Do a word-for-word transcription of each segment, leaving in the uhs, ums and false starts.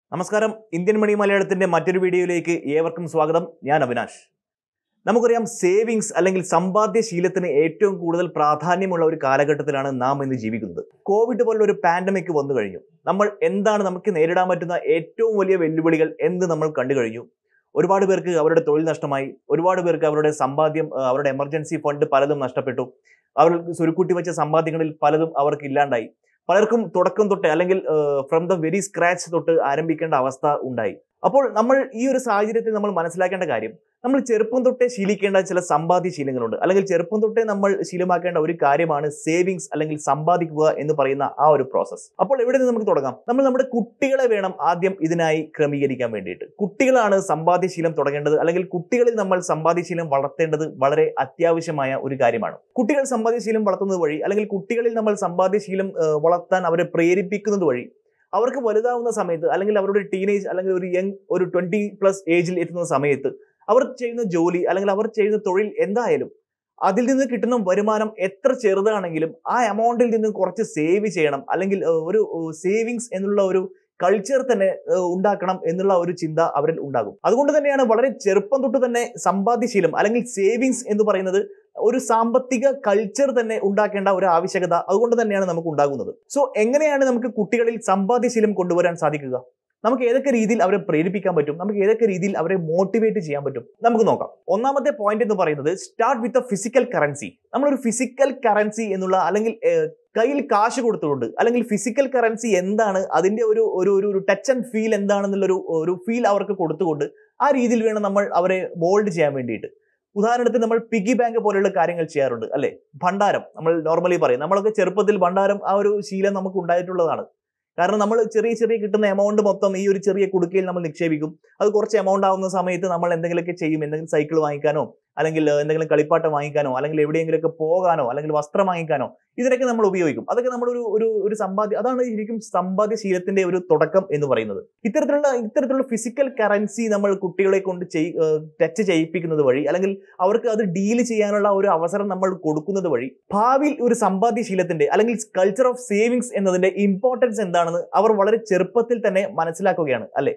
നമസ്കാരം Indian money മലയാളത്തിന്റെ മറ്റൊരു വീഡിയോയിലേക്ക് ഏവർക്കും സ്വാഗതം. ഞാൻ അവിനാഷ്. നമുക്കറിയാം സേവിങ്സ് അല്ലെങ്കിൽ സമ്പാദ്യശീലത്തിന് ഏറ്റവും കൂടുതൽ പ്രാധാന്യമുള്ള ഒരു കാലഘട്ടത്തിലാണ് നാം ഇന്ന് ജീവിക്കുന്നത്. കോവിഡ് പോലുള്ള ഒരു പാൻഡമിക് വന്നു കഴിഞ്ഞു. നമ്മൾ എന്താണ് നമുക്ക് നേരിടാൻ പറ്റുന്ന ഏറ്റവും വലിയ വെല്ലുവിളികൾ എന്ന് നമ്മൾ കണ്ടു കഴിഞ്ഞു. ഒരുപാട് പേർക്ക് അവരുടെ തൊഴിൽ നഷ്ടമായി, ഒരുപാട് പേർക്ക് അവരുടെ സമ്പാദ്യം, അവരുടെ എമർജൻസി ഫണ്ട് പലതും നഷ്ടപ്പെട്ടു. അവർ സ്വരുക്കൂട്ടി വെച്ച സമ്പാദ്യങ്ങളിൽ പലതും അവർക്ക് ഇല്ലാണ്ടായി. പലർക്കും തുടക്കം തൊട്ട് അല്ലെങ്കിൽ ഫ്രം ദ വെരി സ്ക്രാച്ച് തൊട്ട് ആരംഭിക്കേണ്ട അവസ്ഥ ഉണ്ടായി. അപ്പോൾ നമ്മൾ ഈ ഒരു സാഹചര്യത്തിൽ നമ്മൾ മനസ്സിലാക്കേണ്ട കാര്യം, നമ്മൾ ചെറുപ്പം തൊട്ടേ ശീലിക്കേണ്ട ചില സമ്പാദ്യ ശീലങ്ങളുണ്ട്. അല്ലെങ്കിൽ ചെറുപ്പം തൊട്ടേ നമ്മൾ ശീലമാക്കേണ്ട ഒരു കാര്യമാണ് സേവിങ്സ് അല്ലെങ്കിൽ സമ്പാദിക്കുക എന്ന് പറയുന്ന ആ ഒരു പ്രോസസ്. അപ്പോൾ എവിടെ നിന്ന് നമുക്ക് തുടങ്ങാം? നമ്മൾ നമ്മുടെ കുട്ടികളെ വേണം ആദ്യം ഇതിനായി ക്രമീകരിക്കാൻ വേണ്ടിയിട്ട്. കുട്ടികളാണ് സമ്പാദ്യശീലം തുടങ്ങേണ്ടത്, അല്ലെങ്കിൽ കുട്ടികളിൽ നമ്മൾ സമ്പാദ്യശീലം വളർത്തേണ്ടത് വളരെ അത്യാവശ്യമായ ഒരു കാര്യമാണ്. കുട്ടികൾ സമ്പാദ്യശീലം വളർത്തുന്നത് വഴി, അല്ലെങ്കിൽ കുട്ടികളിൽ നമ്മൾ സമ്പാദ്യശീലം വളർത്താൻ അവരെ പ്രേരിപ്പിക്കുന്നത് വഴി അവർക്ക് വലുതാവുന്ന സമയത്ത്, അല്ലെങ്കിൽ അവരുടെ ടീനേജ് അല്ലെങ്കിൽ ഒരു യങ് ഒരു ട്വന്റി പ്ലസ് ഏജിൽ എത്തുന്ന സമയത്ത് അവർ ചെയ്യുന്ന ജോലി അല്ലെങ്കിൽ അവർ ചെയ്യുന്ന തൊഴിൽ എന്തായാലും അതിൽ നിന്ന് കിട്ടുന്ന വരുമാനം എത്ര ചെറുതാണെങ്കിലും ആ എമൗണ്ടിൽ നിന്ന് കുറച്ച് സേവ് ചെയ്യണം, അല്ലെങ്കിൽ ഒരു സേവിങ്സ് എന്നുള്ള ഒരു കൾച്ചർ തന്നെ ഉണ്ടാക്കണം എന്നുള്ള ഒരു ചിന്ത അവരിൽ ഉണ്ടാകും. അതുകൊണ്ട് തന്നെയാണ് വളരെ ചെറുപ്പം തൊട്ട് തന്നെ സമ്പാദ്യശീലം അല്ലെങ്കിൽ സേവിങ്സ് എന്ന് പറയുന്നത് ഒരു സാമ്പത്തിക കൾച്ചർ തന്നെ ഉണ്ടാക്കേണ്ട ഒരു ആവശ്യകത അതുകൊണ്ട് തന്നെയാണ് നമുക്ക് ഉണ്ടാകുന്നത്. സോ എങ്ങനെയാണ് നമുക്ക് കുട്ടികളിൽ സമ്പാദ്യശീലം കൊണ്ടുവരാൻ സാധിക്കുക? നമുക്ക് ഏതൊക്കെ രീതിയിൽ അവരെ പ്രേരിപ്പിക്കാൻ പറ്റും? നമുക്ക് ഏതൊക്കെ രീതിയിൽ അവരെ മോട്ടിവേറ്റ് ചെയ്യാൻ പറ്റും? നമുക്ക് നോക്കാം. ഒന്നാമത്തെ പോയിന്റ് എന്ന് പറയുന്നത് start with a physical currency. നമ്മളൊരു ഫിസിക്കൽ കറൻസി എന്നുള്ള, അല്ലെങ്കിൽ കയ്യിൽ കാശ് കൊടുത്തുകൊണ്ട്, അല്ലെങ്കിൽ ഫിസിക്കൽ കറൻസി എന്താണ്, അതിന്റെ ഒരു ഒരു ഒരു ടച്ച് ആൻഡ് ഫീൽ എന്താണെന്നുള്ളൊരു ഒരു ഫീൽ അവർക്ക് കൊടുത്തുകൊണ്ട് ആ രീതിയിൽ വേണം നമ്മൾ അവരെ മോൾഡ് ചെയ്യാൻ വേണ്ടിയിട്ട്. ഉദാഹരണത്തിന് നമ്മൾ പിഗി ബാങ്ക് പോലെയുള്ള കാര്യങ്ങൾ ചെയ്യാറുണ്ട്, അല്ലെ? ഭണ്ഡാരം നമ്മൾ നോർമലി പറയും. നമ്മളൊക്കെ ചെറുപ്പത്തിൽ ഭണ്ഡാരം ആ ഒരു ശീലം നമുക്ക് ഉണ്ടായിട്ടുള്ളതാണ്. കാരണം നമ്മൾ ചെറിയ ചെറിയ കിട്ടുന്ന എമൗണ്ട് മൊത്തം ഈ ഒരു ചെറിയ കുടുക്കയിൽ നമ്മൾ നിക്ഷേപിക്കും. അത് കുറച്ച് എമൗണ്ട് ആവുന്ന സമയത്ത് നമ്മൾ എന്തെങ്കിലുമൊക്കെ ചെയ്യും. എന്തെങ്കിലും സൈക്കിൾ വാങ്ങിക്കാനോ, അല്ലെങ്കിൽ എന്തെങ്കിലും കളിപ്പാട്ടം വാങ്ങിക്കാനോ, അല്ലെങ്കിൽ എവിടെയെങ്കിലുമൊക്കെ പോകാനോ, അല്ലെങ്കിൽ വസ്ത്രം വാങ്ങിക്കാനോ, ഇതിനൊക്കെ നമ്മൾ ഉപയോഗിക്കും. അതൊക്കെ നമ്മളൊരു ഒരു ഒരു സമ്പാദ്യം, അതാണ് ശരിക്കും സമ്പാദ്യശീലത്തിന്റെ ഒരു തുടക്കം എന്ന് പറയുന്നത്. ഇത്തരത്തിലുള്ള ഇത്തരത്തിലുള്ള ഫിസിക്കൽ കറൻസി നമ്മൾ കുട്ടികളെ കൊണ്ട് ചെയ് ടച്ച് ചെയ്യിപ്പിക്കുന്നത് വഴി, അല്ലെങ്കിൽ അവർക്ക് അത് ഡീൽ ചെയ്യാനുള്ള ഒരു അവസരം നമ്മൾ കൊടുക്കുന്നത് വഴി ഭാവിയിൽ ഒരു സമ്പാദ്യശീലത്തിന്റെ അല്ലെങ്കിൽ കൾച്ചർ ഓഫ് സേവിങ്സ് എന്നതിന്റെ ഇമ്പോർട്ടൻസ് എന്താണെന്ന് അവർ വളരെ ചെറുപ്പത്തിൽ തന്നെ മനസ്സിലാക്കുകയാണ്, അല്ലെ?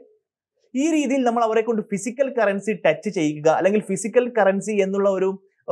ഈ രീതിയിൽ നമ്മൾ അവരെ കൊണ്ട് ഫിസിക്കൽ കറൻസി ടച്ച് ചെയ്യുക, അല്ലെങ്കിൽ ഫിസിക്കൽ കറൻസി എന്നുള്ള ഒരു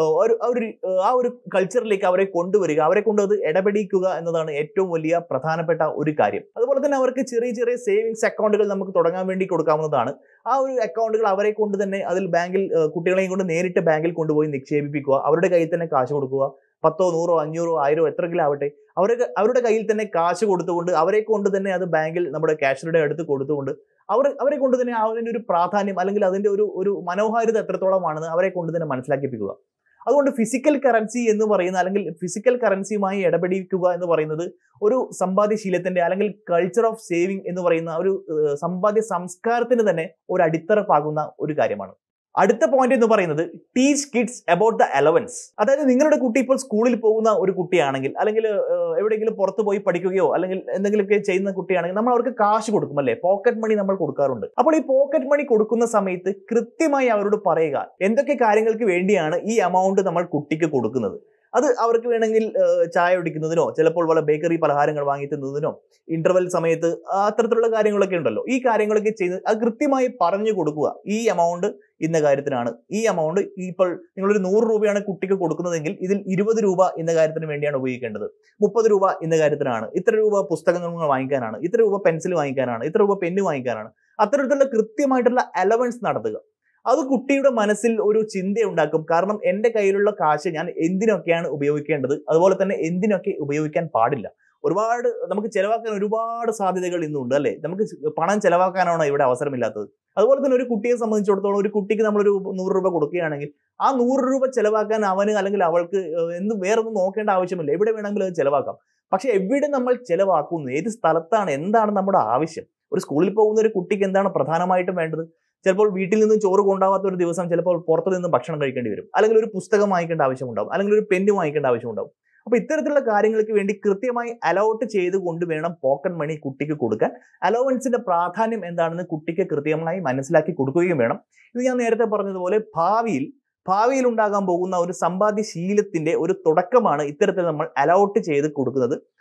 ആ ഒരു കൾച്ചറിലേക്ക് അവരെ കൊണ്ടുവരിക, അവരെ കൊണ്ട് അത് ഇടപെടിക്കുക എന്നതാണ് ഏറ്റവും വലിയ പ്രധാനപ്പെട്ട ഒരു കാര്യം. അതുപോലെ തന്നെ അവർക്ക് ചെറിയ ചെറിയ സേവിങ്സ് അക്കൗണ്ടുകൾ നമുക്ക് തുടങ്ങാൻ വേണ്ടി കൊടുക്കാവുന്നതാണ്. ആ ഒരു അക്കൗണ്ടുകൾ അവരെ കൊണ്ട് തന്നെ അതിൽ ബാങ്കിൽ കുട്ടികളെയും കൊണ്ട് നേരിട്ട് ബാങ്കിൽ കൊണ്ടുപോയി നിക്ഷേപിപ്പിക്കുക. അവരുടെ കയ്യിൽ തന്നെ കാശ് കൊടുക്കുക. പത്തോ നൂറോ അഞ്ഞൂറോ ആയിരോ എത്രയെങ്കിലും ആവട്ടെ, അവരുടെ അവരുടെ കയ്യിൽ തന്നെ കാശ് കൊടുത്തുകൊണ്ട് അവരെ കൊണ്ട് തന്നെ അത് ബാങ്കിൽ നമ്മുടെ ക്യാഷ്യറുടെ അടുത്ത് കൊടുത്തുകൊണ്ട് അവർ അവരെ കൊണ്ട് തന്നെ അതിൻ്റെ ഒരു പ്രാധാന്യം, അല്ലെങ്കിൽ അതിൻ്റെ ഒരു ഒരു മനോഹാരിത എത്രത്തോളമാണെന്ന് അവരെ കൊണ്ട് തന്നെ മനസ്സിലാക്കിപ്പിക്കുക. അതുകൊണ്ട് ഫിസിക്കൽ കറൻസി എന്ന് പറയുന്ന, അല്ലെങ്കിൽ ഫിസിക്കൽ കറൻസിയുമായി ഇടപെടിക്കുക എന്ന് പറയുന്നത് ഒരു സമ്പാദ്യശീലത്തിന്റെ, അല്ലെങ്കിൽ കൾച്ചർ ഓഫ് സേവിങ് എന്ന് പറയുന്ന ഒരു സമ്പാദ്യ സംസ്കാരത്തിന് തന്നെ ഒരു അടിത്തറ പാകുന്ന ഒരു കാര്യമാണ്. അടുത്ത പോയിന്റ് എന്ന് പറയുന്നത് teach kids about the allowance. അതായത് നിങ്ങളുടെ കുട്ടി ഇപ്പോൾ സ്കൂളിൽ പോകുന്ന ഒരു കുട്ടിയാണെങ്കിൽ, അല്ലെങ്കിൽ എവിടെയെങ്കിലും പുറത്ത് പോയി പഠിക്കുകയോ അല്ലെങ്കിൽ എന്തെങ്കിലുമൊക്കെ ചെയ്യുന്ന കുട്ടിയാണെങ്കിൽ നമ്മൾ അവർക്ക് കാശ് കൊടുക്കും, അല്ലെ? പോക്കറ്റ് മണി നമ്മൾ കൊടുക്കാറുണ്ട്. അപ്പോൾ ഈ പോക്കറ്റ് മണി കൊടുക്കുന്ന സമയത്ത് കൃത്യമായി അവരോട് പറയുക എന്തൊക്കെ കാര്യങ്ങൾക്ക് വേണ്ടിയാണ് ഈ എമൗണ്ട് നമ്മൾ കുട്ടിക്ക് കൊടുക്കുന്നത്. അത് അവർക്ക് വേണമെങ്കിൽ ചായ കുടിക്കുന്നതിനോ, ചിലപ്പോൾ വല്ല ബേക്കറി പലഹാരങ്ങൾ വാങ്ങി തിന്നതിനോ, ഇന്റർവെൽ സമയത്ത് അത്തരത്തിലുള്ള കാര്യങ്ങളൊക്കെ ഉണ്ടല്ലോ. ഈ കാര്യങ്ങളൊക്കെ ചെയ്ത് അത് കൃത്യമായി പറഞ്ഞു കൊടുക്കുക. ഈ എമൗണ്ട് ഇന്ന കാര്യത്തിനാണ്, ഈ എമൗണ്ട് ഇപ്പോൾ നിങ്ങളൊരു നൂറ് രൂപയാണ് കുട്ടിക്ക് കൊടുക്കുന്നതെങ്കിൽ ഇതിൽ ഇരുപത് രൂപ ഇന്ന കാര്യത്തിന് വേണ്ടിയാണ് ഉപയോഗിക്കേണ്ടത്, മുപ്പത് രൂപ ഇന്ന കാര്യത്തിനാണ്, ഇത്ര രൂപ പുസ്തകങ്ങൾ വാങ്ങിക്കാനാണ്, ഇത്ര രൂപ പെൻസിൽ വാങ്ങിക്കാനാണ്, ഇത്ര രൂപ പെന്ന് വാങ്ങിക്കാനാണ്. അത്തരത്തിലുള്ള കൃത്യമായിട്ടുള്ള അലവൻസ് നടത്തുക. അത് കുട്ടിയുടെ മനസ്സിൽ ഒരു ചിന്തയുണ്ടാക്കും. കാരണം എൻ്റെ കയ്യിലുള്ള കാശ് ഞാൻ എന്തിനൊക്കെയാണ് ഉപയോഗിക്കേണ്ടത്, അതുപോലെ തന്നെ എന്തിനൊക്കെ ഉപയോഗിക്കാൻ പാടില്ല. ഒരുപാട് നമുക്ക് ചെലവാക്കാൻ ഒരുപാട് സാധ്യതകൾ ഇന്നുണ്ട്, അല്ലെ? നമുക്ക് പണം ചെലവാക്കാനാണോ ഇവിടെ അവസരമില്ലാത്തത്? അതുപോലെ തന്നെ ഒരു കുട്ടിയെ സംബന്ധിച്ചിടത്തോളം ഒരു കുട്ടിക്ക് നമ്മളൊരു നൂറ് രൂപ കൊടുക്കുകയാണെങ്കിൽ ആ നൂറ് രൂപ ചെലവാക്കാൻ അവന് അല്ലെങ്കിൽ അവൾക്ക് എന്ത് വേറൊന്നും നോക്കേണ്ട ആവശ്യമില്ല. എവിടെ വേണമെങ്കിലും അത് ചെലവാക്കാം. പക്ഷെ എവിടെ നമ്മൾ ചെലവാക്കുന്നു, ഏത് സ്ഥലത്താണ്, എന്താണ് നമ്മുടെ ആവശ്യം? ഒരു സ്കൂളിൽ പോകുന്ന ഒരു കുട്ടിക്ക് എന്താണ് പ്രധാനമായിട്ടും വേണ്ടത്? ചിലപ്പോൾ വീട്ടിൽ നിന്ന് ചോറ് കൊണ്ടാവാത്ത ഒരു ദിവസം ചിലപ്പോൾ പുറത്തു നിന്ന് ഭക്ഷണം കഴിക്കേണ്ടി വരും, അല്ലെങ്കിൽ ഒരു പുസ്തകം വാങ്ങിക്കേണ്ട ആവശ്യമുണ്ടാവും, അല്ലെങ്കിൽ ഒരു പെന്ന് വാങ്ങിക്കേണ്ട ആവശ്യമുണ്ടാവും. അപ്പൊ ഇത്തരത്തിലുള്ള കാര്യങ്ങൾക്ക് വേണ്ടി കൃത്യമായി അലോട്ട് ചെയ്ത് കൊണ്ട് വേണം പോക്കറ്റ് മണി കുട്ടിക്ക് കൊടുക്കാൻ. അലോവൻസിന്റെ പ്രാധാന്യം എന്താണെന്ന് കുട്ടിക്ക് കൃത്യമായി മനസ്സിലാക്കി കൊടുക്കുകയും വേണം. ഇത് ഞാൻ നേരത്തെ പറഞ്ഞതുപോലെ ഭാവിയിൽ ഭാവിയിൽ ഉണ്ടാകാൻ പോകുന്ന ഒരു സമ്പാദ്യശീലത്തിന്റെ ഒരു തുടക്കമാണ് ഇത്തരത്തിൽ നമ്മൾ അലോട്ട് ചെയ്ത് കൊടുക്കുന്നത്.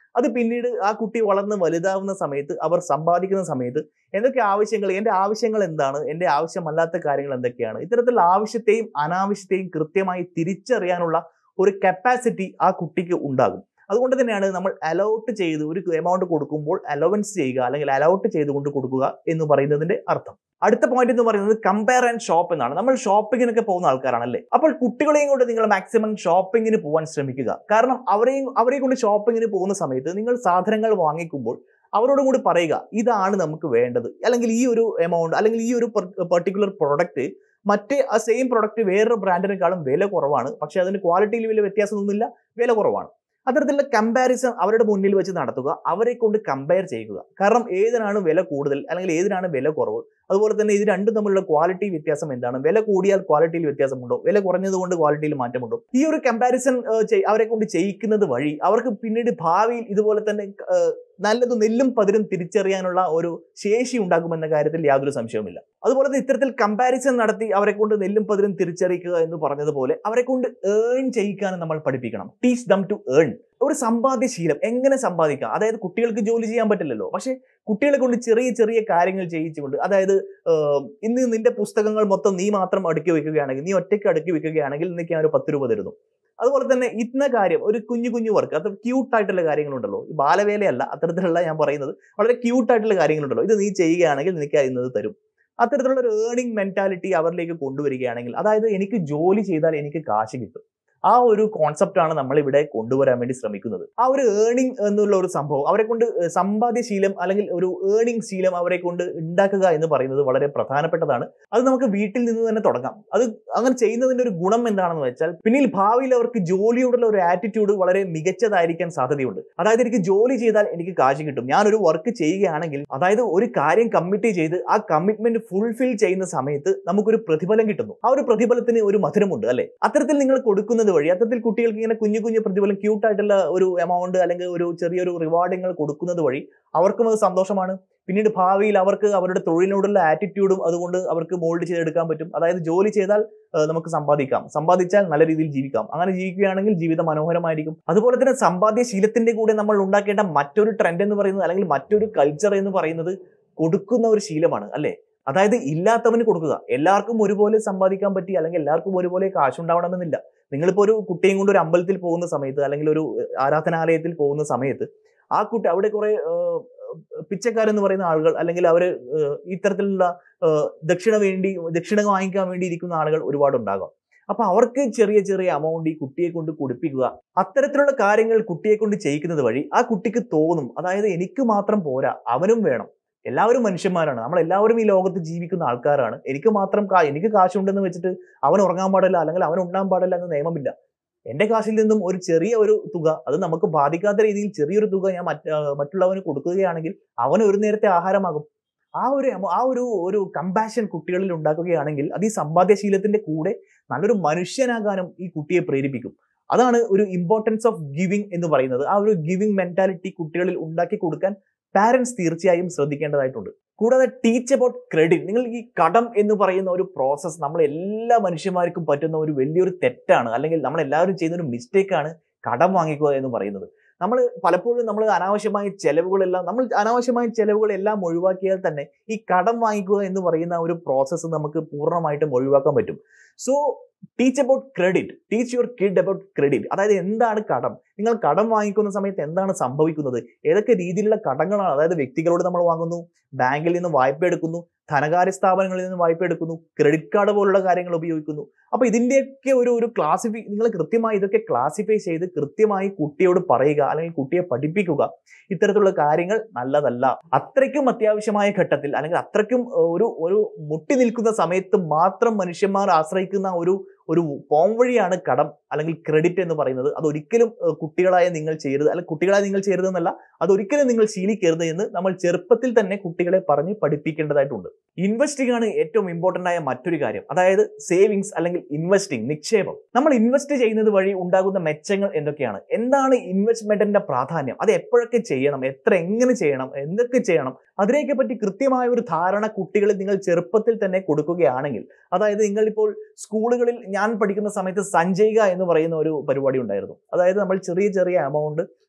അത് പിന്നീട് ആ കുട്ടി വളർന്ന് വലുതാവുന്ന സമയത്ത് അവർ സമ്പാദിക്കുന്ന സമയത്ത് എന്തൊക്കെ ആവശ്യങ്ങൾ, എൻ്റെ ആവശ്യങ്ങൾ എന്താണ്, എൻ്റെ ആവശ്യമല്ലാത്ത കാര്യങ്ങൾ എന്തൊക്കെയാണ്, ഇത്തരത്തിലുള്ള ആവശ്യത്തെയും അനാവശ്യത്തെയും കൃത്യമായി തിരിച്ചറിയാനുള്ള ഒരു കപ്പാസിറ്റി ആ കുട്ടിക്ക് ഉണ്ടാകും. അതുകൊണ്ട് തന്നെയാണ് നമ്മൾ അലോട്ട് ചെയ്ത് ഒരു എമൗണ്ട് കൊടുക്കുമ്പോൾ അലവൻസ് ചെയ്യുക അല്ലെങ്കിൽ അലോട്ട് ചെയ്തുകൊണ്ട് കൊടുക്കുക എന്ന് പറയുന്നതിന്റെ അർത്ഥം. അടുത്ത പോയിന്റ് എന്ന് പറയുന്നത് കമ്പയർ ആൻഡ് ഷോപ്പ് എന്നാണ്. നമ്മൾ ഷോപ്പിങ്ങിനൊക്കെ പോകുന്ന ആൾക്കാരാണല്ലേ. അപ്പോൾ കുട്ടികളെയും കൊണ്ട് നിങ്ങൾ മാക്സിമം ഷോപ്പിങ്ങിന് പോകാൻ ശ്രമിക്കുക. കാരണം അവരെയും അവരെ കൊണ്ട് ഷോപ്പിങ്ങിന് പോകുന്ന സമയത്ത് നിങ്ങൾ സാധനങ്ങൾ വാങ്ങിക്കുമ്പോൾ അവരോടും കൂടി പറയുക, ഇതാണ് നമുക്ക് വേണ്ടത്, അല്ലെങ്കിൽ ഈ ഒരു എമൗണ്ട് അല്ലെങ്കിൽ ഈ ഒരു പെർട്ടിക്കുലർ പ്രൊഡക്റ്റ് മറ്റേ ആ സെയിം പ്രൊഡക്റ്റ് വേറൊരു ബ്രാൻഡിനെക്കാളും വില കുറവാണ്, പക്ഷെ അതിന് ക്വാളിറ്റിയിൽ വലിയ വ്യത്യാസമൊന്നുമില്ല, വില കുറവാണ്. അത്തരത്തിലുള്ള കമ്പാരിസൺ അവരുടെ മുന്നിൽ വെച്ച് നടത്തുക, അവരെ കൊണ്ട് കമ്പയർ ചെയ്യുക. കാരണം ഏതിനാണ് വില കൂടുതൽ അല്ലെങ്കിൽ ഏതിനാണ് വില കുറവ്, അതുപോലെ തന്നെ ഇത് രണ്ടും തമ്മിലുള്ള ക്വാളിറ്റി വ്യത്യാസം എന്താണ്, വില കൂടിയാൽ ക്വാളിറ്റിയിൽ വ്യത്യാസമുണ്ടോ, വില കുറഞ്ഞതുകൊണ്ട് ക്വാളിറ്റിയിൽ മാറ്റമുണ്ടോ, ഈ ഒരു കമ്പാരിസൺ അവരെ കൊണ്ട് ചെയ്യിക്കുന്നത് വഴി അവർക്ക് പിന്നീട് ഭാവിയിൽ ഇതുപോലെ തന്നെ നല്ലത് നെല്ലും പതിരും തിരിച്ചറിയാനുള്ള ഒരു ശേഷി ഉണ്ടാകുമെന്ന കാര്യത്തിൽ യാതൊരു സംശയവുമില്ല. അതുപോലെ തന്നെ ഇത്തരത്തിൽ കമ്പാരിസൺ നടത്തി അവരെ കൊണ്ട് നെല്ലും പതിരും തിരിച്ചറിയിക്കുക എന്ന് പറഞ്ഞതുപോലെ അവരെ കൊണ്ട് ഏൺ ചെയ്യിക്കാനും നമ്മൾ പഠിപ്പിക്കണം. Teach them to earn. ഒരു സമ്പാദ്യശീലം എങ്ങനെ സമ്പാദിക്കാം, അതായത് കുട്ടികൾക്ക് ജോലി ചെയ്യാൻ പറ്റില്ലല്ലോ, പക്ഷെ കുട്ടികളെ കൊണ്ട് ചെറിയ ചെറിയ കാര്യങ്ങൾ ചെയ്യിച്ചുകൊണ്ട്, അതായത് ഇന്ന് നിന്റെ പുസ്തകങ്ങൾ മൊത്തം നീ മാത്രം അടുക്കി വെക്കുകയാണെങ്കിൽ, നീ ഒറ്റയ്ക്ക് അടുക്കി വെക്കുകയാണെങ്കിൽ നിനക്ക് ഞാൻ ഒരു പത്ത് രൂപ തരുന്നു. അതുപോലെ തന്നെ ഇന്ന കാര്യം, ഒരു കുഞ്ഞു കുഞ്ഞു വർക്ക്, അത് ക്യൂട്ടായിട്ടുള്ള കാര്യങ്ങളുണ്ടല്ലോ, ഈ ബാലവേലയല്ല, അത്തരത്തിലുള്ള ഞാൻ പറയുന്നത് വളരെ ക്യൂട്ടായിട്ടുള്ള കാര്യങ്ങളുണ്ടല്ലോ, ഇത് നീ ചെയ്യുകയാണെങ്കിൽ നിനക്ക് ഇന്നത് തരും. അത്തരത്തിലുള്ള ഒരു ഏർണിംഗ് മെന്റാലിറ്റി അവരിലേക്ക് കൊണ്ടുവരികയാണെങ്കിൽ, അതായത് എനിക്ക് ജോലി ചെയ്താൽ എനിക്ക് കാശ് കിട്ടും, ആ ഒരു കോൺസെപ്റ്റാണ് നമ്മൾ ഇവിടെ കൊണ്ടുവരാൻ വേണ്ടി ശ്രമിക്കുന്നത്. ആ ഒരു ഏർണിംഗ് എന്നുള്ള ഒരു സംഭവം അവരെ കൊണ്ട് സമ്പാദ്യശീലം അല്ലെങ്കിൽ ഒരു ഏർണിംഗ് ശീലം അവരെ കൊണ്ട് ഉണ്ടാക്കുക എന്ന് പറയുന്നത് വളരെ പ്രധാനപ്പെട്ടതാണ്. അത് നമുക്ക് വീട്ടിൽ നിന്ന് തന്നെ തുടങ്ങാം. അത് അങ്ങനെ ചെയ്യുന്നതിന്റെ ഒരു ഗുണം എന്താണെന്ന് വെച്ചാൽ പിന്നീട് ഭാവിയിൽ അവർക്ക് ജോലിയോടുള്ള ഒരു ആറ്റിറ്റ്യൂഡ് വളരെ മികച്ചതായിരിക്കാൻ സാധ്യതയുണ്ട്. അതായത് എനിക്ക് ജോലി ചെയ്താൽ എനിക്ക് കാശ് കിട്ടും, ഞാനൊരു വർക്ക് ചെയ്യുകയാണെങ്കിൽ, അതായത് ഒരു കാര്യം കമ്മിറ്റ് ചെയ്ത് ആ കമ്മിറ്റ്മെന്റ് ഫുൾഫിൽ ചെയ്യുന്ന സമയത്ത് നമുക്കൊരു പ്രതിഫലം കിട്ടുന്നു. ആ ഒരു പ്രതിഫലത്തിന് ഒരു മധുരമുണ്ട് അല്ലെ. അത്തരത്തിൽ നിങ്ങൾ കൊടുക്കുന്നത് വഴി, അത്തരത്തിൽ കുട്ടികൾക്ക് ഇങ്ങനെ കുഞ്ഞു കുഞ്ഞു പ്രതിഫലം, ക്യൂട്ടായിട്ടുള്ള ഒരു എമൗണ്ട് അല്ലെങ്കിൽ ഒരു ചെറിയൊരു റിവാർഡുകൾ കൊടുക്കുന്നത് വഴി അവർക്കും അത് സന്തോഷമാണ്. പിന്നീട് ഭാവിയിൽ അവർക്ക് അവരുടെ തൊഴിലിനോടുള്ള ആറ്റിറ്റ്യൂഡും അതുകൊണ്ട് അവർക്ക് മോൾഡ് ചെയ്തെടുക്കാൻ പറ്റും. അതായത് ജോലി ചെയ്താൽ നമുക്ക് സമ്പാദിക്കാം, സമ്പാദിച്ചാൽ നല്ല രീതിയിൽ ജീവിക്കാം, അങ്ങനെ ജീവിക്കുകയാണെങ്കിൽ ജീവിതം മനോഹരമായിരിക്കും. അതുപോലെ തന്നെ സമ്പാദ്യശീലത്തിന്റെ കൂടെ നമ്മൾ ഉണ്ടാക്കേണ്ട മറ്റൊരു ട്രെൻഡ് എന്ന് പറയുന്നത് അല്ലെങ്കിൽ മറ്റൊരു കൾച്ചർ എന്ന് പറയുന്നത് കൊടുക്കുന്ന ഒരു ശീലമാണ് അല്ലെ. അതായത് ഇല്ലാത്തവന് കൊടുക്കുക. എല്ലാവർക്കും ഒരുപോലെ സമ്പാദിക്കാൻ പറ്റി അല്ലെങ്കിൽ എല്ലാവർക്കും ഒരുപോലെ കാശുണ്ടാവണമെന്നില്ല. നിങ്ങളിപ്പോൾ ഒരു കുട്ടിയും കൊണ്ട് ഒരു അമ്പലത്തിൽ പോകുന്ന സമയത്ത് അല്ലെങ്കിൽ ഒരു ആരാധനാലയത്തിൽ പോകുന്ന സമയത്ത് ആ കുട്ടി അവിടെ കുറെ പിച്ചക്കാരെന്ന് പറയുന്ന ആളുകൾ അല്ലെങ്കിൽ അവര് ഇത്തരത്തിലുള്ള ദക്ഷിണ വേണ്ടി ദക്ഷിണ വാങ്ങിക്കാൻ വേണ്ടി ഇരിക്കുന്ന ആളുകൾ ഒരുപാട് ഉണ്ടാകാം. അപ്പൊ അവർക്ക് ചെറിയ ചെറിയ എമൗണ്ട് ഈ കുട്ടിയെ കൊണ്ട് കൊടുപ്പിക്കുക, അത്തരത്തിലുള്ള കാര്യങ്ങൾ കുട്ടിയെ കൊണ്ട് ചെയ്യിക്കുന്നത് വഴി ആ കുട്ടിക്ക് തോന്നും, അതായത് എനിക്ക് മാത്രം പോരാ, അവനും വേണം. എല്ലാവരും മനുഷ്യന്മാരാണ്, നമ്മൾ എല്ലാവരും ഈ ലോകത്ത് ജീവിക്കുന്ന ആൾക്കാരാണ്. എനിക്ക് മാത്രം കാ എനിക്ക് കാശുണ്ടെന്ന് വെച്ചിട്ട് അവൻ ഉറങ്ങാൻ പാടില്ല അല്ലെങ്കിൽ അവൻ ഉണ്ണാൻ പാടില്ല എന്ന നിയമമില്ല. എന്റെ കാശിൽ നിന്നും ഒരു ചെറിയ ഒരു തുക, അത് നമുക്ക് ബാധിക്കാത്ത രീതിയിൽ ചെറിയൊരു തുക ഞാൻ മറ്റ് മറ്റുള്ളവന് കൊടുക്കുകയാണെങ്കിൽ അവന് ഒരു നേരത്തെ ആഹാരമാകും. ആ ഒരു ആ ഒരു ഒരു കമ്പാഷൻ കുട്ടികളിൽ ഉണ്ടാക്കുകയാണെങ്കിൽ അത് ഈ സമ്പാദ്യശീലത്തിന്റെ കൂടെ നല്ലൊരു മനുഷ്യനാകാനും ഈ കുട്ടിയെ പ്രേരിപ്പിക്കും. അതാണ് ഒരു ഇമ്പോർട്ടൻസ് ഓഫ് ഗിവിംഗ് എന്ന് പറയുന്നത്. ആ ഒരു ഗിവിംഗ് മെന്റാലിറ്റി കുട്ടികളിൽ ഉണ്ടാക്കി കൊടുക്കാൻ പാരന്റ്സ് തീർച്ചയായും ശ്രദ്ധിക്കേണ്ടതായിട്ടുണ്ട്. കൂടാതെ ടീച്ച് അബൌട്ട് ക്രെഡിറ്റ്. നിങ്ങൾ ഈ കടം എന്ന് പറയുന്ന ഒരു പ്രോസസ്സ് നമ്മൾ എല്ലാ മനുഷ്യന്മാർക്കും പറ്റുന്ന ഒരു വലിയൊരു തെറ്റാണ്, അല്ലെങ്കിൽ നമ്മൾ എല്ലാവരും ചെയ്യുന്ന ഒരു മിസ്റ്റേക്കാണ് കടം വാങ്ങിക്കുക എന്ന് പറയുന്നത്. നമ്മൾ പലപ്പോഴും നമ്മൾ അനാവശ്യമായ ചെലവുകളെല്ലാം നമ്മൾ അനാവശ്യമായ ചെലവുകളെല്ലാം ഒഴിവാക്കിയാൽ തന്നെ ഈ കടം വാങ്ങിക്കുക എന്ന് പറയുന്ന ഒരു പ്രോസസ്സ് നമുക്ക് പൂർണ്ണമായിട്ടും ഒഴിവാക്കാൻ പറ്റും. So teach about credit, teach your kid about credit. അതായത് എന്താണ് കടം, നിങ്ങൾ കടം വാങ്ങിക്കുന്ന സമയത്ത് എന്താണ് സംഭവിക്കുന്നത്, ഏതൊക്കെ രീതിയിലുള്ള കടങ്ങളാണ്, അതായത് വ്യക്തികളോട് നമ്മൾ വാങ്ങുന്നു, ബാങ്കിൽ നിന്ന് വായ്പ എടുക്കുന്നു, ധനകാര്യ സ്ഥാപനങ്ങളിൽ നിന്ന് വായ്പ എടുക്കുന്നു, ക്രെഡിറ്റ് കാർഡ് പോലുള്ള കാര്യങ്ങൾ ഉപയോഗിക്കുന്നു. അപ്പൊ ഇതിന്റെയൊക്കെ ഒരു ഒരു ക്ലാസിഫൈ നിങ്ങൾ കൃത്യമായി ഇതൊക്കെ ക്ലാസിഫൈ ചെയ്ത് കൃത്യമായി കുട്ടിയോട് പറയുക അല്ലെങ്കിൽ കുട്ടിയെ പഠിപ്പിക്കുക. ഇത്തരത്തിലുള്ള കാര്യങ്ങൾ നല്ലതല്ല. അത്രയ്ക്കും അത്യാവശ്യമായ ഘട്ടത്തിൽ അല്ലെങ്കിൽ അത്രയ്ക്കും ഒരു ഒരു മുട്ടി നിൽക്കുന്ന സമയത്ത് മാത്രം മനുഷ്യന്മാർ ആശ്രയിക്കുന്ന ഒരു ഒരു പോംവഴിയാണ് കടം അല്ലെങ്കിൽ ക്രെഡിറ്റ് എന്ന് പറയുന്നത്. അതൊരിക്കലും കുട്ടികളായ നിങ്ങൾ ചെയ്യരുത്, അല്ലെങ്കിൽ കുട്ടികളായ നിങ്ങൾ ചെയ്യരുതെന്നല്ല, അതൊരിക്കലും നിങ്ങൾ ശീലിക്കരുത് എന്ന് നമ്മൾ ചെറുപ്പത്തിൽ തന്നെ കുട്ടികളെ പറഞ്ഞ് പഠിപ്പിക്കേണ്ടതായിട്ടുണ്ട്. ഇൻവെസ്റ്റിംഗ് ആണ് ഏറ്റവും ഇമ്പോർട്ടന്റ് ആയ മറ്റൊരു കാര്യം, അതായത് സേവിങ്സ് അല്ലെങ്കിൽ ഇൻവെസ്റ്റിംഗ്, നിക്ഷേപം. നമ്മൾ ഇൻവെസ്റ്റ് ചെയ്യുന്നത് വഴി ഉണ്ടാകുന്ന മെച്ചങ്ങൾ എന്തൊക്കെയാണ്, എന്താണ് ഇൻവെസ്റ്റ്മെന്റിന്റെ പ്രാധാന്യം, അത് എപ്പോഴൊക്കെ ചെയ്യണം, എത്ര എങ്ങനെ ചെയ്യണം, എന്തൊക്കെ ചെയ്യണം, അതിനെയൊക്കെ പറ്റി കൃത്യമായ ഒരു ധാരണ കുട്ടികളിൽ നിങ്ങൾ ചെറുപ്പത്തിൽ തന്നെ കൊടുക്കുകയാണെങ്കിൽ, അതായത് നിങ്ങളിപ്പോൾ സ്കൂളുകളിൽ ഞാൻ പഠിക്കുന്ന സമയത്ത് സഞ്ചയിക എന്ന് പറയുന്ന ഒരു പരിപാടി ഉണ്ടായിരുന്നു. അതായത് നമ്മൾ ചെറിയ ചെറിയ എമൗണ്ട്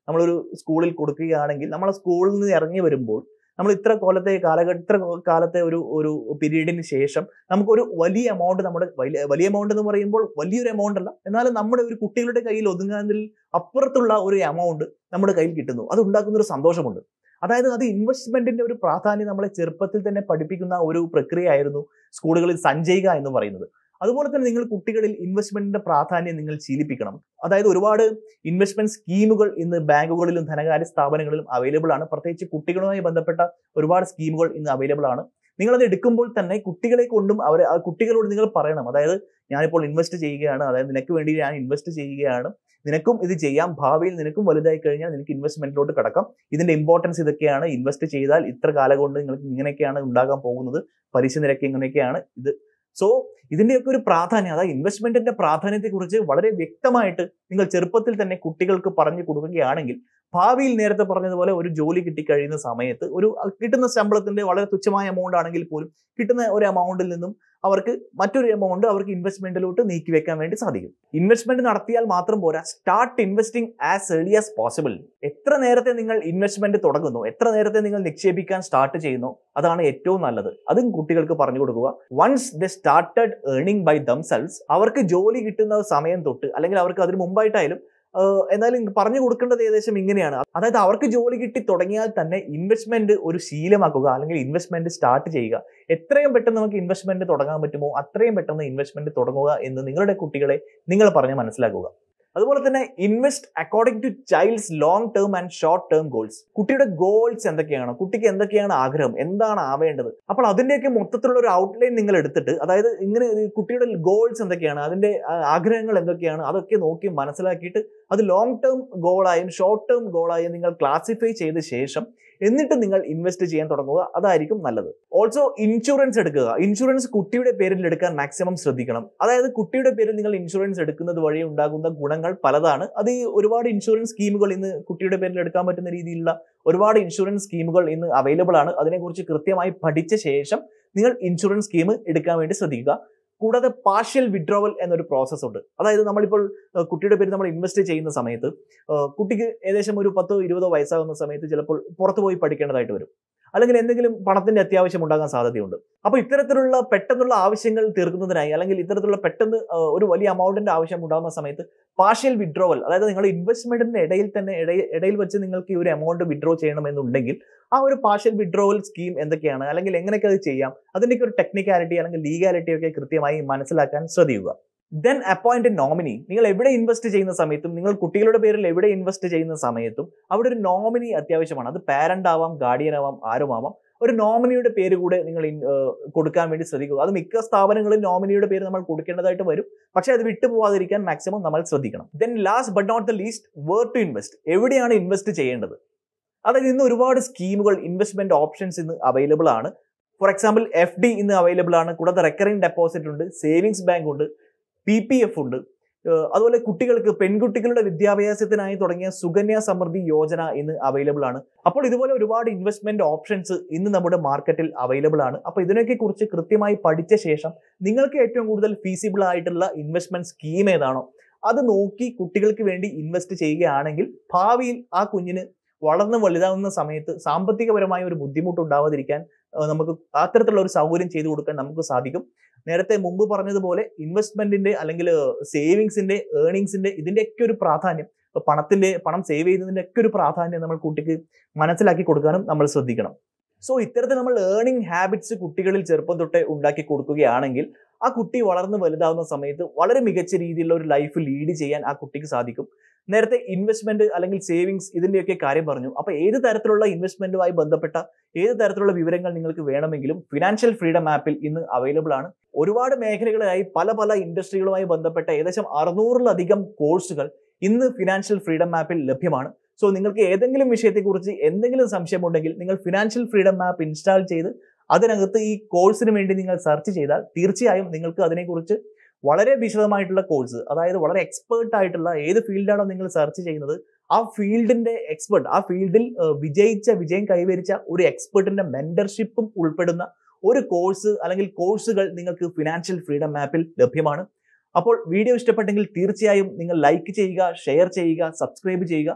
നമ്മളൊരു സ്കൂളിൽ കൊടുക്കുകയാണെങ്കിൽ നമ്മളെ സ്കൂളിൽ നിന്ന് ഇറങ്ങി വരുമ്പോൾ നമ്മൾ ഇത്ര കൊല്ലത്തെ കാലഘട്ട ഇത്ര കാലത്തെ ഒരു ഒരു പീരീഡിന് ശേഷം നമുക്കൊരു വലിയ എമൗണ്ട് നമ്മുടെ വലിയ വലിയ എമൗണ്ട് എന്ന് പറയുമ്പോൾ വലിയൊരു എമൗണ്ട് അല്ല, എന്നാലും നമ്മുടെ ഒരു കുട്ടികളുടെ കയ്യിൽ ഒതുങ്ങുന്നതിൽ അപ്പുറത്തുള്ള ഒരു എമൗണ്ട് നമ്മുടെ കയ്യിൽ കിട്ടുന്നു. അത് ഉണ്ടാക്കുന്ന ഒരു സന്തോഷമുണ്ട്. അതായത് അത് ഇൻവെസ്റ്റ്മെന്റിന്റെ ഒരു പ്രാധാന്യം നമ്മളെ ചെറുപ്പത്തിൽ തന്നെ പഠിപ്പിക്കുന്ന ഒരു പ്രക്രിയയായിരുന്നു സ്കൂളുകളിൽ സഞ്ചയിക എന്ന് പറയുന്നത്. അതുപോലെ തന്നെ നിങ്ങൾ കുട്ടികളിൽ ഇൻവെസ്റ്റ്മെന്റിന്റെ പ്രാധാന്യം നിങ്ങൾ ശീലിപ്പിക്കണം. അതായത് ഒരുപാട് ഇൻവെസ്റ്റ്മെന്റ് സ്കീമുകൾ ഇന്ന് ബാങ്കുകളിലും ധനകാര്യ സ്ഥാപനങ്ങളിലും അവൈലബിൾ ആണ്. പ്രത്യേകിച്ച് കുട്ടികളുമായി ബന്ധപ്പെട്ട ഒരുപാട് സ്കീമുകൾ ഇന്ന് അവൈലബിൾ ആണ്. നിങ്ങളത് എടുക്കുമ്പോൾ തന്നെ കുട്ടികളെ കൊണ്ടും അവരെ ആ കുട്ടികളോട് നിങ്ങൾ പറയണം, അതായത് ഞാനിപ്പോൾ ഇൻവെസ്റ്റ് ചെയ്യുകയാണ്, അതായത് നിനക്ക് വേണ്ടി ഞാൻ ഇൻവെസ്റ്റ് ചെയ്യുകയാണ്, നിനക്കും ഇത് ചെയ്യാം, ഭാവിയിൽ നിനക്കും വലുതായി കഴിഞ്ഞാൽ നിനക്ക് ഇൻവെസ്റ്റ്മെന്റിലോട്ട് കിടക്കാം, ഇതിന്റെ ഇമ്പോർട്ടൻസ് ഇതൊക്കെയാണ്, ഇൻവെസ്റ്റ് ചെയ്താൽ ഇത്ര കാലം കൊണ്ട് നിങ്ങൾക്ക് ഇങ്ങനെയൊക്കെയാണ് ഉണ്ടാകാൻ പോകുന്നത്, പലിശ നിരക്ക് ഇങ്ങനെയൊക്കെയാണ് ഇത്. സോ ഇതിന്റെയൊക്കെ ഒരു പ്രാധാന്യം, അതായത് ഇൻവെസ്റ്റ്മെന്റിന്റെ പ്രാധാന്യത്തെക്കുറിച്ച് വളരെ വ്യക്തമായിട്ട് നിങ്ങൾ ചെറുപ്പത്തിൽ തന്നെ കുട്ടികൾക്ക് പറഞ്ഞു കൊടുക്കുകയാണെങ്കിൽ ഭാവിയിൽ നേരത്തെ പറഞ്ഞതുപോലെ ഒരു ജോലി കിട്ടിക്കഴിയുന്ന സമയത്ത് ഒരു കിട്ടുന്ന ശമ്പളത്തിന്റെ വളരെ തുച്ഛമായ എമൗണ്ട് ആണെങ്കിൽ പോലും കിട്ടുന്ന ഒരു എമൗണ്ടിൽ നിന്നും അവർക്ക് മറ്റൊരു എമൗണ്ട് അവർക്ക് ഇൻവെസ്റ്റ്മെന്റിലോട്ട് നീക്കി വെക്കാൻ വേണ്ടി സാധിക്കും. ഇൻവെസ്റ്റ്മെന്റ് നടത്തിയാൽ മാത്രം പോരാ, start investing as early as possible. എത്ര നേരത്തെ നിങ്ങൾ ഇൻവെസ്റ്റ്മെന്റ് തുടങ്ങുന്നു, എത്ര നേരത്തെ നിങ്ങൾ നിക്ഷേപിക്കാൻ സ്റ്റാർട്ട് ചെയ്യുന്നു, അതാണ് ഏറ്റവും നല്ലത്. അതും കുട്ടികൾക്ക് പറഞ്ഞു കൊടുക്കുക. Once they started earning by themselves, അവർക്ക് ജോലി കിട്ടുന്ന സമയം തൊട്ട് അല്ലെങ്കിൽ അവർക്ക് അതിന് മുമ്പായിട്ടായാലും എന്നാലും പറഞ്ഞു കൊടുക്കേണ്ടത് ഏകദേശം ഇങ്ങനെയാണ്. അതായത് അവർക്ക് ജോലി കിട്ടി തുടങ്ങിയാൽ തന്നെ ഇൻവെസ്റ്റ്മെന്റ് ഒരു ശീലമാക്കുക, അല്ലെങ്കിൽ ഇൻവെസ്റ്റ്മെന്റ് സ്റ്റാർട്ട് ചെയ്യുക. എത്രയും പെട്ടെന്ന് നമുക്ക് ഇൻവെസ്റ്റ്മെന്റ് തുടങ്ങാൻ പറ്റുമോ അത്രയും പെട്ടെന്ന് ഇൻവെസ്റ്റ്മെന്റ് തുടങ്ങുക എന്ന് നിങ്ങളുടെ കുട്ടികളെ നിങ്ങൾ പറഞ്ഞ് മനസ്സിലാക്കുക. അതുപോലെ തന്നെ invest according to child's long term and short term goals. കുട്ടിയുടെ ഗോൾസ് എന്തൊക്കെയാണ്, കുട്ടിക്ക് എന്തൊക്കെയാണ് ആഗ്രഹം, എന്താണ് ആവേണ്ടത്, അപ്പോൾ അതിന്റെയൊക്കെ മൊത്തത്തിലുള്ള ഒരു ഔട്ട്ലൈൻ നിങ്ങൾ എടുത്തിട്ട്, അതായത് ഇങ്ങനെ കുട്ടിയുടെ ഗോൾസ് എന്തൊക്കെയാണ്, അതിന്റെ ആഗ്രഹങ്ങൾ എന്തൊക്കെയാണ്, അതൊക്കെ നോക്കി മനസ്സിലാക്കിയിട്ട് അത് ലോങ് ടേം ഗോളായും ഷോർട്ട് ടേം ഗോളായും നിങ്ങൾ ക്ലാസിഫൈ ചെയ്ത ശേഷം എന്നിട്ട് നിങ്ങൾ ഇൻവെസ്റ്റ് ചെയ്യാൻ തുടങ്ങുക. അതായിരിക്കും നല്ലത്. ഓൾസോ ഇൻഷുറൻസ് എടുക്കുക. ഇൻഷുറൻസ് കുട്ടിയുടെ പേരിൽ എടുക്കാൻ മാക്സിമം ശ്രദ്ധിക്കണം. അതായത് കുട്ടിയുടെ പേരിൽ നിങ്ങൾ ഇൻഷുറൻസ് എടുക്കുന്നത് വഴി ഉണ്ടാകുന്ന ഗുണങ്ങൾ പലതാണ്. അത് ഒരുപാട് ഇൻഷുറൻസ് സ്കീമുകൾ ഇന്ന് കുട്ടിയുടെ പേരിൽ എടുക്കാൻ പറ്റുന്ന രീതിയിലുള്ള ഒരുപാട് ഇൻഷുറൻസ് സ്കീമുകൾ ഇന്ന് അവൈലബിൾ ആണ്. അതിനെക്കുറിച്ച് കൃത്യമായി പഠിച്ച ശേഷം നിങ്ങൾ ഇൻഷുറൻസ് സ്കീം എടുക്കാൻ വേണ്ടി ശ്രദ്ധിക്കുക. കൂടാതെ പാർഷ്യൽ വിഡ്രോവൽ എന്നൊരു പ്രോസസ് ഉണ്ട്. അതായത് നമ്മളിപ്പോൾ കുട്ടിയുടെ പേര് നമ്മൾ ഇൻവെസ്റ്റ് ചെയ്യുന്ന സമയത്ത് കുട്ടിക്ക് ഏകദേശം ഒരു പത്തോ ഇരുപതോ വയസ്സാകുന്ന സമയത്ത് ചിലപ്പോൾ പുറത്തു പോയി പഠിക്കേണ്ടതായിട്ട് വരും, അല്ലെങ്കിൽ എന്തെങ്കിലും പണത്തിന്റെ അത്യാവശ്യം ഉണ്ടാകാൻ സാധ്യതയുണ്ട്. അപ്പോൾ ഇത്തരത്തിലുള്ള പെട്ടെന്നുള്ള ആവശ്യങ്ങൾ തീർക്കുന്നതിനായി, അല്ലെങ്കിൽ ഇത്തരത്തിലുള്ള പെട്ടെന്ന് ഒരു വലിയ എമൗണ്ടിന്റെ ആവശ്യം ഉണ്ടാകുന്ന സമയത്ത് പാർഷ്യൽ വിഡ്രോവൽ, അതായത് നിങ്ങൾ ഇൻവെസ്റ്റ്മെന്റിന്റെ ഇടയിൽ തന്നെ ഇടയിൽ വെച്ച് നിങ്ങൾക്ക് ഈ ഒരു എമൗണ്ട് വിഡ്രോ ചെയ്യണമെന്നുണ്ടെങ്കിൽ ആ ഒരു പാർഷ്യൽ വിഡ്രോവൽ സ്കീം എന്തൊക്കെയാണ്, അല്ലെങ്കിൽ എങ്ങനെയൊക്കെ അത് ചെയ്യാം, അതിൻ്റെയൊക്കെ ഒരു ടെക്നിക്കാലിറ്റി അല്ലെങ്കിൽ ലീഗാലിറ്റി ഒക്കെ കൃത്യമായി മനസ്സിലാക്കാൻ ശ്രദ്ധിക്കുക. Then appoint a nominee. നിങ്ങൾ എവിടെ ഇൻവെസ്റ്റ് ചെയ്യുന്ന സമയത്തും, നിങ്ങൾ കുട്ടികളുടെ പേരിൽ എവിടെ ഇൻവെസ്റ്റ് ചെയ്യുന്ന സമയത്തും അവിടെ ഒരു നോമിനി അത്യാവശ്യമാണ്. അത് പാരന്റ് ആവാം, ഗാർഡിയൻ ആവാം, ആരുമാവാം. ഒരു നോമിനിയുടെ പേര് കൂടെ നിങ്ങൾ കൊടുക്കാൻ വേണ്ടി ശ്രദ്ധിക്കുക. അത് മിക്ക സ്ഥാപനങ്ങളിൽ നോമിനിയുടെ പേര് നമ്മൾ കൊടുക്കേണ്ടതായിട്ട് വരും, പക്ഷേ അത് വിട്ടുപോകാതിരിക്കാൻ മാക്സിമം നമ്മൾ ശ്രദ്ധിക്കണം. Then last but not the least, where to invest. എവിടെയാണ് ഇൻവെസ്റ്റ് ചെയ്യേണ്ടത്? അതായത് ഇന്ന് ഒരുപാട് സ്കീമുകൾ, ഇൻവെസ്റ്റ്മെന്റ് ഓപ്ഷൻസ് ഇന്ന് അവൈലബിൾ ആണ്. ഫോർ എക്സാമ്പിൾ എഫ് ഡി ഇന്ന് അവൈലബിൾ ആണ്. കൂടാതെ റെക്കറിംഗ് ഡെപ്പോസിറ്റ് ഉണ്ട്, സേവിങ്സ് ബാങ്ക് ഉണ്ട്, പി പി എഫ് ഉണ്ട്. അതുപോലെ കുട്ടികൾക്ക്, പെൺകുട്ടികളുടെ വിദ്യാഭ്യാസത്തിനായി തുടങ്ങിയ സുകന്യ സമൃദ്ധി യോജന ഇന്ന് അവൈലബിൾ ആണ്. അപ്പോൾ ഇതുപോലെ ഒരുപാട് ഇൻവെസ്റ്റ്മെന്റ് ഓപ്ഷൻസ് ഇന്ന് നമ്മുടെ മാർക്കറ്റിൽ അവൈലബിൾ ആണ്. അപ്പോൾ ഇതിനൊക്കെ കുറിച്ച് കൃത്യമായി പഠിച്ച ശേഷം നിങ്ങൾക്ക് ഏറ്റവും കൂടുതൽ ഫീസിബിൾ ആയിട്ടുള്ള ഇൻവെസ്റ്റ്മെന്റ് സ്കീം ഏതാണോ അത് നോക്കി കുട്ടികൾക്ക് വേണ്ടി ഇൻവെസ്റ്റ് ചെയ്യുകയാണെങ്കിൽ ഭാവിയിൽ ആ കുഞ്ഞിന് വളർന്ന് വലുതാവുന്ന സമയത്ത് സാമ്പത്തികപരമായ ഒരു ബുദ്ധിമുട്ട് ഉണ്ടാവാതിരിക്കാൻ നമുക്ക് അത്തരത്തിലുള്ള ഒരു സൗകര്യം ചെയ്തു കൊടുക്കാൻ നമുക്ക് സാധിക്കും. നേരത്തെ മുമ്പ് പറഞ്ഞതുപോലെ ഇൻവെസ്റ്റ്മെന്റിന്റെ അല്ലെങ്കിൽ സേവിങ്സിന്റെ, ഏർണിങ്സിന്റെ ഇതിന്റെയൊക്കെ ഒരു പ്രാധാന്യം, പണത്തിന്റെ പണം സേവ് ചെയ്യുന്നതിന്റെ ഒക്കെ ഒരു പ്രാധാന്യം നമ്മൾ കുട്ടിക്ക് മനസ്സിലാക്കി കൊടുക്കാനും നമ്മൾ ശ്രദ്ധിക്കണം. സോ ഇത്തരത്തിൽ നമ്മൾ ഏർണിംഗ് ഹാബിറ്റ്സ് കുട്ടികളിൽ ചെറുപ്പം തൊട്ടേ ഉണ്ടാക്കി കൊടുക്കുകയാണെങ്കിൽ ആ കുട്ടി വളർന്ന് വലുതാവുന്ന സമയത്ത് വളരെ മികച്ച രീതിയിലുള്ള ഒരു ലൈഫ് ലീഡ് ചെയ്യാൻ ആ കുട്ടിക്ക് സാധിക്കും. നേരത്തെ ഇൻവെസ്റ്റ്മെന്റ് അല്ലെങ്കിൽ സേവിങ്സ് ഇതിന്റെയൊക്കെ കാര്യം പറഞ്ഞു. അപ്പൊ ഏത് തരത്തിലുള്ള ഇൻവെസ്റ്റ്മെന്റുമായി ബന്ധപ്പെട്ട ഏത് തരത്തിലുള്ള വിവരങ്ങൾ നിങ്ങൾക്ക് വേണമെങ്കിലും ഫിനാൻഷ്യൽ ഫ്രീഡം ആപ്പിൽ ഇന്ന് അവൈലബിൾ ആണ്. ഒരുപാട് മേഖലകളായി പല പല ഇൻഡസ്ട്രികളുമായി ബന്ധപ്പെട്ട ഏകദേശം അറുന്നൂറിലധികം കോഴ്സുകൾ ഇന്ന് ഫിനാൻഷ്യൽ ഫ്രീഡം ആപ്പിൽ ലഭ്യമാണ്. സോ നിങ്ങൾക്ക് ഏതെങ്കിലും വിഷയത്തെക്കുറിച്ച് എന്തെങ്കിലും സംശയമുണ്ടെങ്കിൽ നിങ്ങൾ ഫിനാൻഷ്യൽ ഫ്രീഡം ആപ്പ് ഇൻസ്റ്റാൾ ചെയ്ത് അതിനകത്ത് ഈ കോഴ്സിന് വേണ്ടി നിങ്ങൾ സെർച്ച് ചെയ്താൽ തീർച്ചയായും നിങ്ങൾക്ക് അതിനെക്കുറിച്ച് വളരെ വിശദമായിട്ടുള്ള കോഴ്സ്, അതായത് വളരെ എക്സ്പേർട്ട് ആയിട്ടുള്ള ഏത് ഫീൽഡാണോ നിങ്ങൾ സെർച്ച് ചെയ്യുന്നത് ആ ഫീൽഡിന്റെ എക്സ്പെർട്ട്, ആ ഫീൽഡിൽ വിജയിച്ച വിജയം കൈവരിച്ച ഒരു എക്സ്പെർട്ടിന്റെ മെന്റർഷിപ്പും ഉൾപ്പെടുന്ന ഒരു കോഴ്സ് അല്ലെങ്കിൽ കോഴ്സുകൾ നിങ്ങൾക്ക് ഫിനാൻഷ്യൽ ഫ്രീഡം ആപ്പിൽ ലഭ്യമാണ്. അപ്പോൾ വീഡിയോ ഇഷ്ടപ്പെട്ടെങ്കിൽ തീർച്ചയായും നിങ്ങൾ ലൈക്ക് ചെയ്യുക, ഷെയർ ചെയ്യുക, സബ്സ്ക്രൈബ് ചെയ്യുക.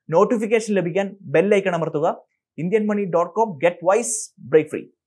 നോട്ടിഫിക്കേഷൻ ലഭിക്കാൻ ബെൽ ഐക്കൺ അമർത്തുക. Indian money dot com, get wise, break free.